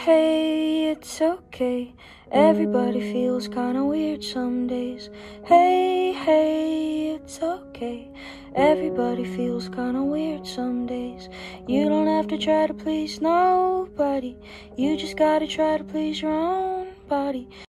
hey, it's okay. Everybody feels kinda weird some days. Hey, it's okay. Everybody feels kinda weird some days. You don't have to try to please nobody. You just gotta try to please your own body.